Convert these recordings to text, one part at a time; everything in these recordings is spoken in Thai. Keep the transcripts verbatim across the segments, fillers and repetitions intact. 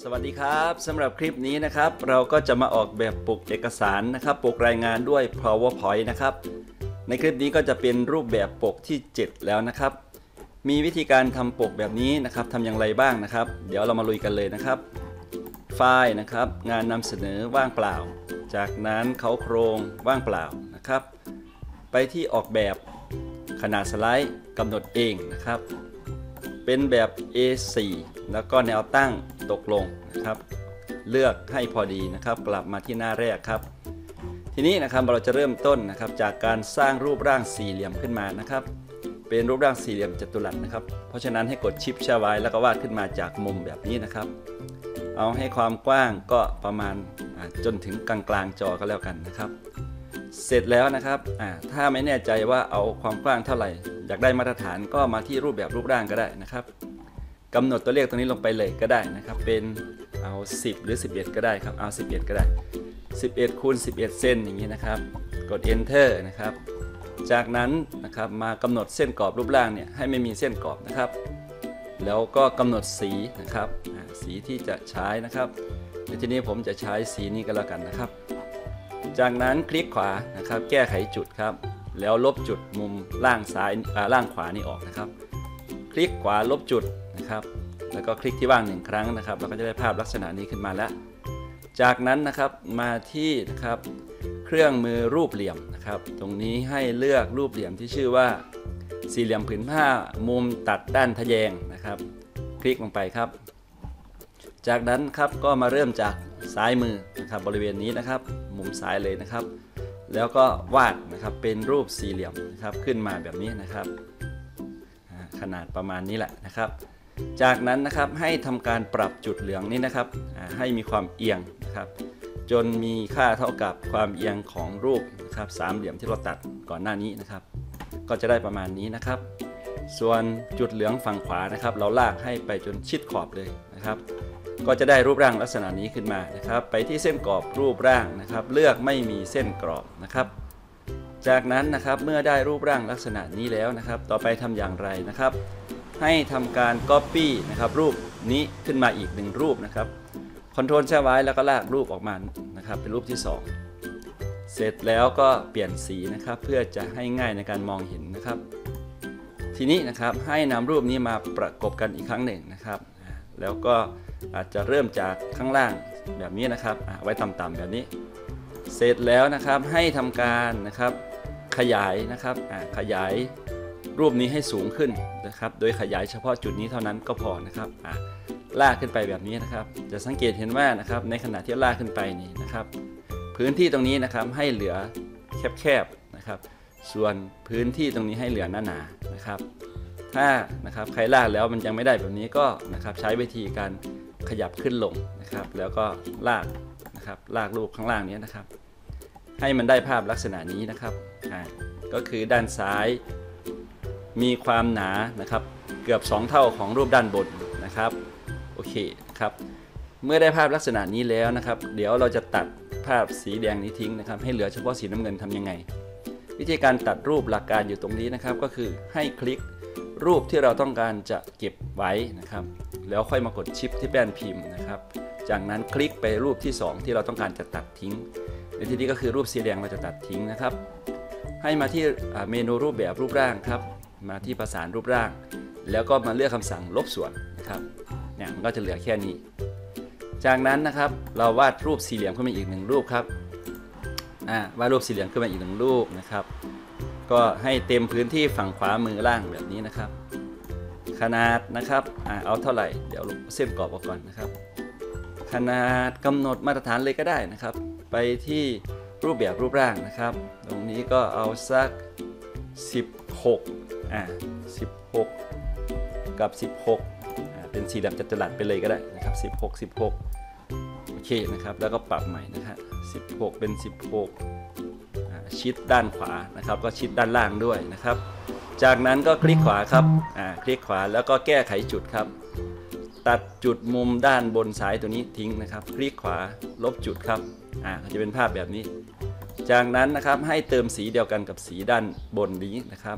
สวัสดีครับสำหรับคลิปนี้นะครับเราก็จะมาออกแบบปกเอกสารนะครับปกรายงานด้วย PowerPoint นะครับในคลิปนี้ก็จะเป็นรูปแบบปกที่เจ็ดแล้วนะครับมีวิธีการทำปกแบบนี้นะครับทำอย่างไรบ้างนะครับเดี๋ยวเรามาลุยกันเลยนะครับไฟล์นะครับงานนำเสนอว่างเปล่าจากนั้นเขาโครงว่างเปล่านะครับไปที่ออกแบบขนาดสไลด์กำหนดเองนะครับเป็นแบบ เอ โฟร์ แล้วก็แนวตั้งตกลงนะครับเลือกให้พอดีนะครับกลับมาที่หน้าแรกครับทีนี้นะครับเราจะเริ่มต้นนะครับจากการสร้างรูปร่างสี่เหลี่ยมขึ้นมานะครับเป็นรูปร่างสี่เหลี่ยมจัตุรัสนะครับเพราะฉะนั้นให้กดชิปแช่ไว้แล้วก็วาดขึ้นมาจากมุมแบบนี้นะครับเอาให้ความกว้างก็ประมาณจนถึงกลางกลางจอก็แล้วกันนะครับเสร็จแล้วนะครับถ้าไม่แน่ใจว่าเอาความกว้างเท่าไหร่อยากได้มาตรฐานก็มาที่รูปแบบรูปร่างก็ได้นะครับกำหนดตัวเลขตรงนี้ลงไปเลยก็ได้นะครับเป็นเอาสิบหรือสิบเอ็ดก็ได้ครับเอาสิบเอ็ดก็ได้สิบเอ็ดคูณสิบเอ็ดเส้นอย่างนี้นะครับกด Enter นะครับจากนั้นนะครับมากำหนดเส้นกรอบรูปร่างเนี่ยให้ไม่มีเส้นกรอบนะครับแล้วก็กำหนดสีนะครับสีที่จะใช้นะครับในที่นี้ผมจะใช้สีนี้ก็แล้วกันนะครับจากนั้นคลิกขวานะครับแก้ไขจุดครับแล้วลบจุดมุมล่างซ้ายล่างขวานี่ออกนะครับคลิกขวาลบจุดนะครับแล้วก็คลิกที่ว่างหนึ่งครั้งนะครับเราก็จะได้ภาพลักษณะนี้ขึ้นมาแล้วจากนั้นนะครับมาที่นะครับเครื่องมือรูปเหลี่ยมนะครับตรงนี้ให้เลือกรูปเหลี่ยมที่ชื่อว่าสี่เหลี่ยมผืนผ้ามุมตัดด้านทะแยงนะครับคลิกลงไปครับจากนั้นครับก็มาเริ่มจากซ้ายมือนะครับบริเวณนี้นะครับมุมซ้ายเลยนะครับแล้วก็วาดนะครับเป็นรูปสี่เหลี่ยมนะครับขึ้นมาแบบนี้นะครับขนาดประมาณนี้แหละนะครับจากนั้นนะครับให้ทำการปรับจุดเหลืองนี้นะครับให้มีความเอียงนะครับจนมีค่าเท่ากับความเอียงของรูปนะครับสามเหลี่ยมที่เราตัดก่อนหน้านี้นะครับก็จะได้ประมาณนี้นะครับส่วนจุดเหลืองฝั่งขวานะครับเราลากให้ไปจนชิดขอบเลยนะครับก็จะได้รูปร่างลักษณะนี้ขึ้นมานะครับไปที่เส้นกรอบรูปร่างนะครับเลือกไม่มีเส้นกรอบนะครับจากนั้นนะครับเมื่อได้รูปร่างลักษณะนี้แล้วนะครับต่อไปทำอย่างไรนะครับให้ทำการ Copy นะครับรูปนี้ขึ้นมาอีกหนึ่งรูปนะครับคอนโทรลแช่ไว้แล้วก็ลากรูปออกมานะครับเป็นรูปที่สองเสร็จแล้วก็เปลี่ยนสีนะครับเพื่อจะให้ง่ายในการมองเห็นนะครับทีนี้นะครับให้นำรูปนี้มาประกบกันอีกครั้งหนึ่งนะครับแล้วก็อาจจะเริ่มจากข้างล่างแบบนี้นะครับไว้ต่ำๆแบบนี้เสร็จแล้วนะครับให้ทำการนะครับขยายนะครับขยายรูปนี้ให้สูงขึ้นนะครับโดยขยายเฉพาะจุดนี้เท่านั้นก็พอนะครับลากขึ้นไปแบบนี้นะครับจะสังเกตเห็นว่านะครับในขณะที่ลากขึ้นไปนี่นะครับพื้นที่ตรงนี้นะครับให้เหลือแคบๆนะครับส่วนพื้นที่ตรงนี้ให้เหลือหนาๆนะครับถ้านะครับใครลากแล้วมันยังไม่ได้แบบนี้ก็นะครับใช้วิธีการขยับขึ้นลงนะครับแล้วก็ลากนะครับลากรูปข้างล่างนี้นะครับให้มันได้ภาพลักษณะนี้นะครับอ่าก็คือด้านซ้ายมีความหนานะครับเกือบสองเท่าของรูปด้านบนนะครับโอเคครับเมื่อได้ภาพลักษณะนี้แล้วนะครับเดี๋ยวเราจะตัดภาพสีแดงนี้ทิ้งนะครับให้เหลือเฉพาะสีน้ำเงินทำยังไงวิธีการตัดรูปหลักการอยู่ตรงนี้นะครับก็คือให้คลิกรูปที่เราต้องการจะเก็บไว้นะครับแล้วค่อยมากดชิปที่แป้นพิมพ์นะครับจากนั้นคลิกไปรูปที่สองที่เราต้องการจะตัดทิ้งในที่นี้ก็คือรูปสีแดงเราจะตัดทิ้งนะครับให้มาที่เมนูรูปแบบรูปร่างครับมาที่ประสานรูปร่างแล้วก็มาเลือกคำสั่งลบส่วนนะครับเนี่ยมันก็จะเหลือแค่นี้จากนั้นนะครับเราวาดรูปสี่เหลี่ยมขึ้นมาอีกหนึ่งรูปครับอ่าวาดรูปสี่เหลี่ยมขึ้นมาอีกหนึ่งรูปนะครับก็ให้เต็มพื้นที่ฝั่งขวามือล่างแบบนี้นะครับขนาดนะครับอ่าเอาเท่าไหร่เดี๋ยวเส้นกรอบออกก่อนนะครับขนาดกำหนดมาตรฐานเลยก็ได้นะครับไปที่รูปแบบรูปร่างนะครับตรงนี้ก็เอาสักสิบหกอ่าสิบหกกับสิบหกอ่าเป็นสี่เหลี่ยมจัตุรัสไปเลยก็ได้นะครับสิบหก สิบหกโอเคนะครับแล้วก็ปรับใหม่นะครับสิบหกเป็นสิบหกอ่าชิดด้านขวานะครับก็ชิดด้านล่างด้วยนะครับจากนั้นก็คลิกขวาครับอ่าคลิกขวาแล้วก็แก้ไขจุดครับตัดจุดมุมด้านบนซ้ายตัวนี้ทิ้งนะครับคลิกขวาลบจุดครับอ่าจะเป็นภาพแบบนี้จากนั้นนะครับให้เติมสีเดียวกันกับสีด้านบนนี้นะครับ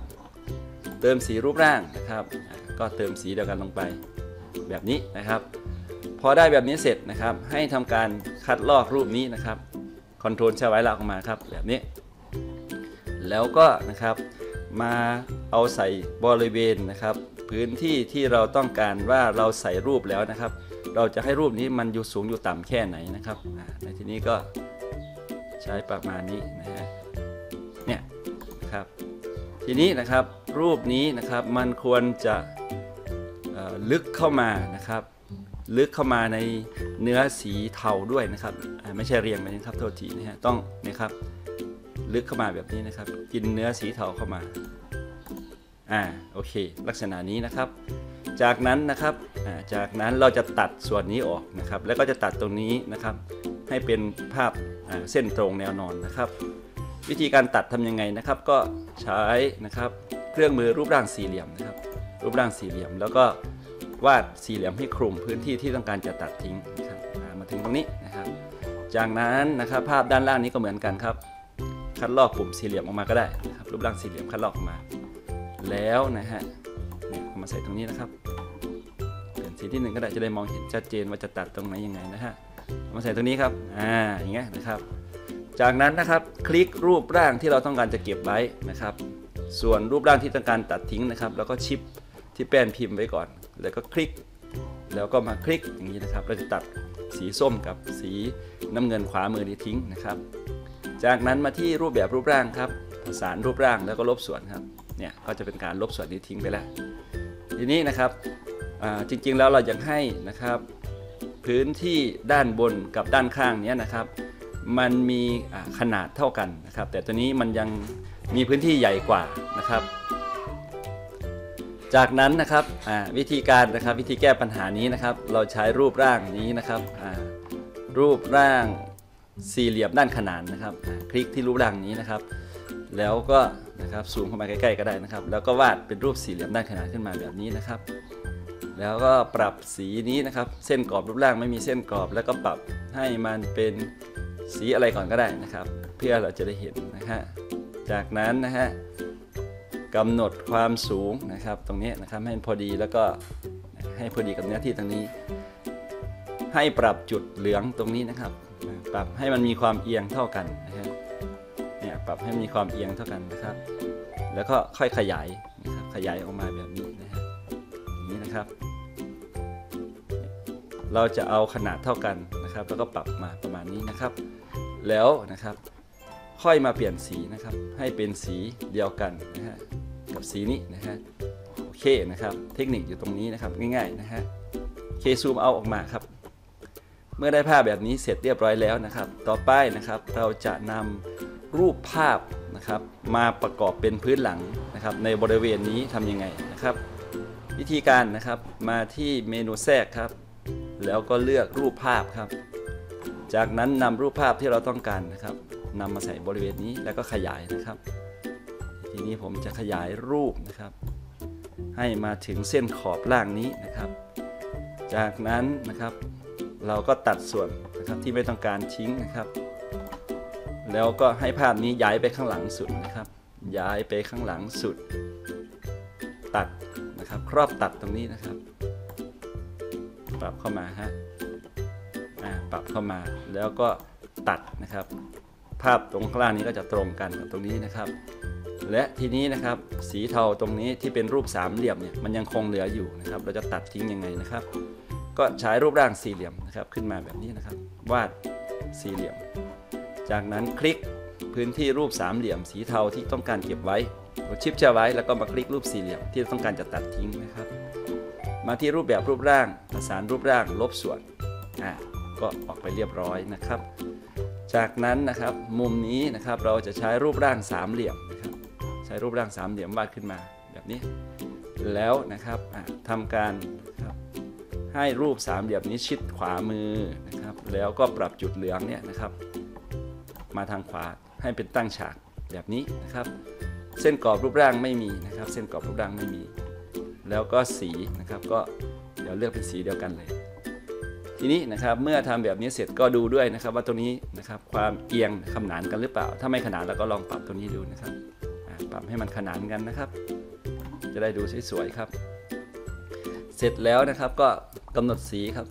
เติมสีรูปร่างนะครับก็เติมสีเดียวกันลงไปแบบนี้นะครับพอได้แบบนี้เสร็จนะครับให้ทำการคัดลอกรูปนี้นะครับคอนโทรลใช้ไว้ลากออกมาครับแบบนี้แล้วก็นะครับมาเอาใส่บริเวณนะครับพื้นที่ที่เราต้องการว่าเราใส่รูปแล้วนะครับเราจะให้รูปนี้มันอยู่สูงอยู่ต่ำแค่ไหนนะครับในที่นี้ก็ใช้ประมาณนี้นะฮะเนี่ยนะครับทีนี้นะครับรูปนี้นะครับมันควรจะลึกเข้ามานะครับลึกเข้ามาในเนื้อสีเทาด้วยนะครับไม่ใช่เรียงไปนะครับโทษทีนะฮะต้องนะครับลึกเข้ามาแบบนี้นะครับกินเนื้อสีเทาเข้ามาอ่าโอเคลักษณะนี้นะครับจากนั้นนะครับอ่าจากนั้นเราจะตัดส่วนนี้ออกนะครับแล้วก็จะตัดตรงนี้นะครับให้เป็นภาพอ่าเส้นตรงแนวนอนนะครับวิธีการตัดทำยังไงนะครับก็ใช้นะครับเครื่องมือรูปร่างสี่เหลี่ยมนะครับรูปร่างสี่เหลี่ยมแล้วก็วาดสี่เหลี่ยมให้คลุมพื้นที่ที่ต้องการจะตัดทิ้งนะครับมาถึงตรงนี้นะครับจากนั้นนะครับภาพด้านล่างนี้ก็เหมือนกันครับคัดลอกกลุ่มสี่เหลี่ยมออกมาก็ได้นะครับรูปร่างสี่เหลี่ยมคัดลอกออกมาแล้วนะฮะเนี่ยเอามาใส่ตรงนี้นะครับเปลี่ยนสีที่หนึ่งก็ได้จะได้มองเห็นชัดเจนว่าจะตัดตรงไหนยังไงนะฮะเอามาใส่ตรงนี้ครับอ่าอย่างเงี้ยนะครับจากนั้นนะครับคลิกรูปร่างที่เราต้องการจะเก็บไว้นะครับส่วนรูปร่างที่ต้องการตัดทิ้งนะครับแล้วก็ชิปที่แป้นพิมพ์ไว้ก่อนแล้วก็คลิกแล้วก็มาคลิกอย่างนี้นะครับเราจะตัดสีส้มกับสีน้ำเงินขวามือนี้ทิ้งนะครับจากนั้นมาที่รูปแบบรูปร่างครับผสานรูปร่างแล้วก็ลบส่วนครับเนี่ยก็จะเป็นการลบส่วนนี้ทิ้งไปแล้วทีนี้นะครับจริงๆแล้วเราอยากให้นะครับพื้นที่ด้านบนกับด้านข้างนี้นะครับมันมีขนาดเท่ากันนะครับแต่ตัวนี้มันยังมีพื้นที่ใหญ่กว่านะครับจากนั้นนะครับวิธีการนะครับวิธีแก้ปัญหานี้นะครับเราใช้รูปร่างนี้นะครับรูปร่างสี่เหลี่ยมด้านขนานนะครับคลิกที่รูปร่างนี้นะครับแล้วก็นะครับซูมเข้ามาใกล้ๆก็ได้นะครับแล้วก็วาดเป็นรูปสี่เหลี่ยมด้านขนานขึ้นมาแบบนี้นะครับแล้วก็ปรับสีนี้นะครับเส้นกรอบรูปร่างไม่มีเส้นกรอบแล้วก็ปรับให้มันเป็นสีอะไรก่อนก็ได้นะครับเพื่อเราจะได้เห็นนะฮะจากนั้นนะฮะกำหนดความสูงนะครับตรงนี้นะครับให้พอดีแล้วก็ให้พอดีกับเนื้อที่ตรงนี้ให้ปรับจุดเหลืองตรงนี้นะครับปรับให้มันมีความเอียงเท่ากันนะครับเนี่ยปรับให้มีความเอียงเท่ากันนะครับแล้วก็ค่อยขยายนะครับขยายออกมาแบบนี้นะฮะอย่างนี้นะครับเราจะเอาขนาดเท่ากันนะครับแล้วก็ปรับมาประมาณนี้นะครับแล้วนะครับค่อยมาเปลี่ยนสีนะครับให้เป็นสีเดียวกันนะฮะกับสีนี้นะฮะโอเคนะครับเทคนิคอยู่ตรงนี้นะครับง่ายๆนะฮะเคซูมเอาออกมาครับเมื่อได้ภาพแบบนี้เสร็จเรียบร้อยแล้วนะครับต่อไปนะครับเราจะนำรูปภาพนะครับมาประกอบเป็นพื้นหลังนะครับในบริเวณนี้ทำยังไงนะครับวิธีการนะครับมาที่เมนูแทรกครับแล้วก็เลือกรูปภาพครับจากนั้นนำรูปภาพที่เราต้องการนะครับนำมาใส่บริเวณนี้แล้วก็ขยายนะครับทีนี้ผมจะขยายรูปนะครับให้มาถึงเส้นขอบล่างนี้นะครับจากนั้นนะครับเราก็ตัดส่วนนะครับที่ไม่ต้องการทิ้งนะครับแล้วก็ให้ภาพนี้ย้ายไปข้างหลังสุดนะครับย้ายไปข้างหลังสุดตัดนะครับครอบตัดตรงนี้นะครับปรับเข้ามาฮะปรับเข้ามาแล้วก็ตัดนะครับภาพตรงข้างล่างนี้ก็จะตรงกันกับตรงนี้นะครับและทีนี้นะครับสีเทาตรงนี้ที่เป็นรูปสามเหลี่ยมเนี่ยมันยังคงเหลืออยู่นะครับเราจะตัดทิ้งยังไงนะครับก็ใช้รูปร่างสี่เหลี่ยมนะครับขึ้นมาแบบนี้นะครับวาดสี่เหลี่ยมจากนั้นคลิกพื้นที่รูปสามเหลี่ยมสีเทาที่ต้องการเก็บไว้กดชิปแช่ไว้แล้วก็มาคลิกรูปสี่เหลี่ยมที่ต้องการจะตัดทิ้งนะครับมาที่รูปแบบรูปร่างประสานรูปร่างลบส่วนอ่าก็ออกไปเรียบร้อยนะครับจากนั้นนะครับมุมนี้นะครับเราจะใช้รูปร่างสามเหลี่ยมนะครับใช้รูปร่างสามเหลี่ยมวาดขึ้นมาแบบนี้แล้วนะครับทำการนะครับให้รูปสามเหลี่ยมนี้ชิดขวามือนะครับแล้วก็ปรับจุดเหลืองเนี่ยนะครับมาทางขวาให้เป็นตั้งฉากแบบนี้นะครับเส้นกรอบรูปร่างไม่มีนะครับเส้นกรอบรูปร่างไม่มีแล้วก็สีนะครับก็เดี๋ยวเลือกเป็นสีเดียวกันเลยทีนี้นะครับเมื่อทำแบบนี้เสร็จก็ดูด้วยนะครับว่าตัวนี้นะครับความเอียงขนานกันหรือเปล่าถ้าไม่ขนานเราก็ลองปรับตัวนี้ดูนะครับปรับให้มันขนานกันนะครับจะได้ดูสวยๆครับเสร็จแล้วนะครับก็กำหนดสีครับ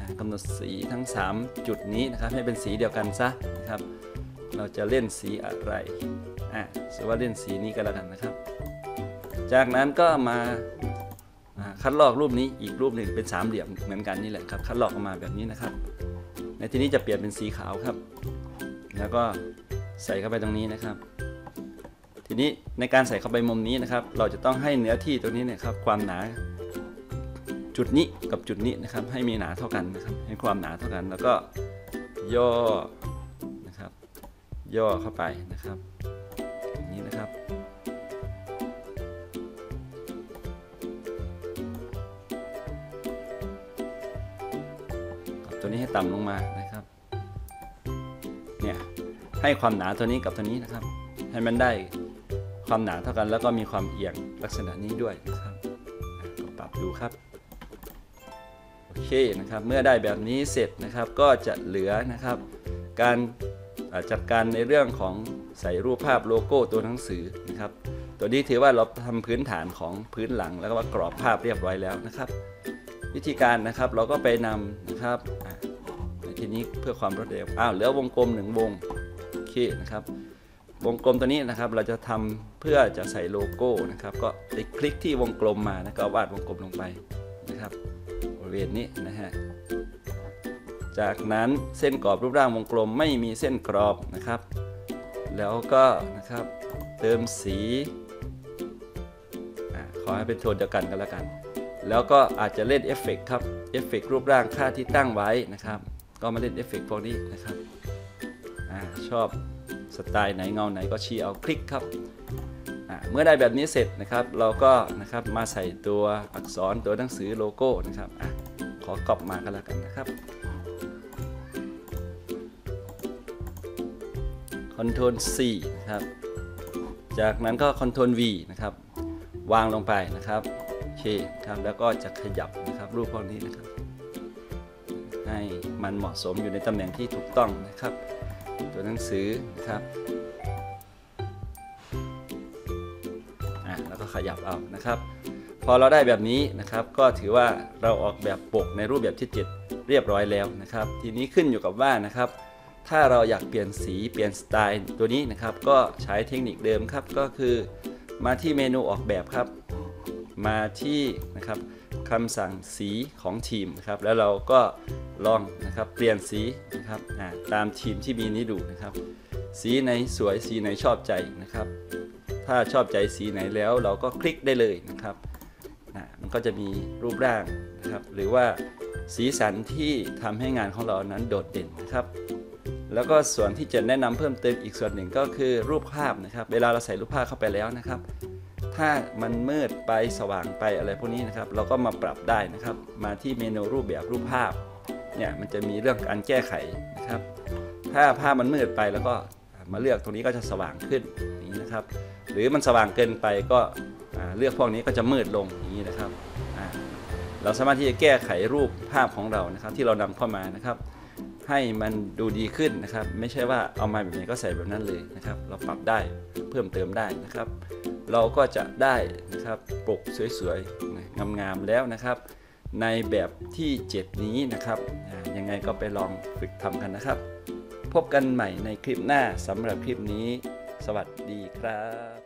กำหนดสีทั้งสามจุดนี้นะครับให้เป็นสีเดียวกันซะนะครับเราจะเล่นสีอะไรอ่ะสมมติว่าเล่นสีนี้กันแล้วกันนะครับจากนั้นก็มาคัดลอกรูปนี้อีกรูปหนึ่งเป็นสามเหลี่ยมเหมือนกันนี่แหละครับคัดลอกออกมาแบบนี้นะครับในที่นี้จะเปลี่ยนเป็นสีขาวครับแล้วก็ใส่เข้าไปตรงนี้นะครับทีนี้ในการใส่เข้าไปมุมนี้นะครับเราจะต้องให้เนื้อที่ตรงนี้นะครับความหนาจุดนี้กับจุดนี้นะครับให้มีหนาเท่ากันนะครับให้ความหนาเท่ากันแล้วก็ย่อนะครับย่อเข้าไปนะครับอย่างนี้นะครับตัวนี้ให้ต่ำลงมานะครับเนี่ยให้ความหนาตัวนี้กับตัวนี้นะครับให้มันได้ความหนาเท่ากันแล้วก็มีความเอียงลักษณะนี้ด้วยนะครับก็ปรับดูครับโอเคนะครับเมื่อได้แบบนี้เสร็จนะครับก็จะเหลือนะครับการจัดการในเรื่องของใส่รูปภาพโลโก้ตัวหนังสือนะครับตัวนี้ถือว่าเราทำพื้นฐานของพื้นหลังแล้วก็กรอบภาพเรียบร้อยแล้วนะครับวิธีการนะครับเราก็ไปนำนะครับในที่นี้เพื่อความรวดเร็วอ้าวเหลือวงกลมหนึ่งวงโอเคนะครับวงกลมตัวนี้นะครับเราจะทำเพื่อจะใส่โลโก้นะครับก็ไปคลิกที่วงกลมมาแล้วก็วาดวงกลมลงไปนะครับบริเวณนี้นะฮะจากนั้นเส้นกรอบรูปร่างวงกลมไม่มีเส้นกรอบนะครับแล้วก็นะครับเติมสีขอให้เป็นโทนเดียวกันก็แล้วกันแล้วก็อาจจะเล่นเอฟเฟกต์ครับเอฟเฟกต์รูปร่างค่าที่ตั้งไว้นะครับก็มาเล่นเอฟเฟกต์พวกนี้นะครับอชอบสไตล์ไหนเงาไหนก็ชี้เอาคลิกครับเมื่อได้แบบนี้เสร็จนะครับเราก็นะครับมาใส่ตัวอักษรตัวหนังสือโลโก้นะครับอขอก๊อปมาก็แล้วกันนะครับคอนโทรล ซี นะครับจากนั้นก็คอนโทรล วี นะครับวางลงไปนะครับโอเคครับแล้วก็จะขยับนะครับรูปพวกนี้นะครับให้มันเหมาะสมอยู่ในตำแหน่งที่ถูกต้องนะครับตัวหนังสือนะครับอ่ะแล้วก็ขยับเอานะครับพอเราได้แบบนี้นะครับก็ถือว่าเราออกแบบปกในรูปแบบที่เจ็ดเรียบร้อยแล้วนะครับทีนี้ขึ้นอยู่กับว่านะครับถ้าเราอยากเปลี่ยนสีเปลี่ยนสไตล์ตัวนี้นะครับก็ใช้เทคนิคเดิมครับก็คือมาที่เมนูออกแบบครับมาที่นะครับคำสั่งสีของทีมนะครับแล้วเราก็ลองนะครับเปลี่ยนสีนะครับตามทีมที่มีนี้ดูนะครับสีไหนสวยสีไหนชอบใจนะครับถ้าชอบใจสีไหนแล้วเราก็คลิกได้เลยนะครับมันก็จะมีรูปร่างนะครับหรือว่าสีสันที่ทำให้งานของเรานั้นโดดเด่นนะครับแล้วก็ส่วนที่จะแนะนำเพิ่มเติมอีกส่วนหนึ่งก็คือรูปภาพนะครับเวลาเราใส่รูปภาพเข้าไปแล้วนะครับถ้ามันมืดไปสว่างไปอะไรพวกนี้นะครับเราก็มาปรับได้นะครับมาที่เมนูรูปแบบรูปภาพเนี่ยมันจะมีเรื่องการแก้ไขนะครับถ้าภาพมันมืดไปแล้วก็มาเลือกตรงนี้ก็จะสว่างขึ้นอย่างนี้นะครับหรือมันสว่างเกินไปก็เลือกพวกนี้ก็จะมืดลงอย่างนี้นะครับเราสามารถที่จะแก้ไขรูปภาพของเรานะครับที่เรานำเข้ามานะครับให้มันดูดีขึ้นนะครับไม่ใช่ว่าเอามาแบบไหนก็ใส่แบบนั้นเลยนะครับเราปรับได้เพิ่มเติมได้นะครับเราก็จะได้นะครับปกสวยๆงามๆแล้วนะครับในแบบที่เจ็ดนี้นะครับยังไงก็ไปลองฝึกทำกันนะครับพบกันใหม่ในคลิปหน้าสำหรับคลิปนี้สวัสดีครับ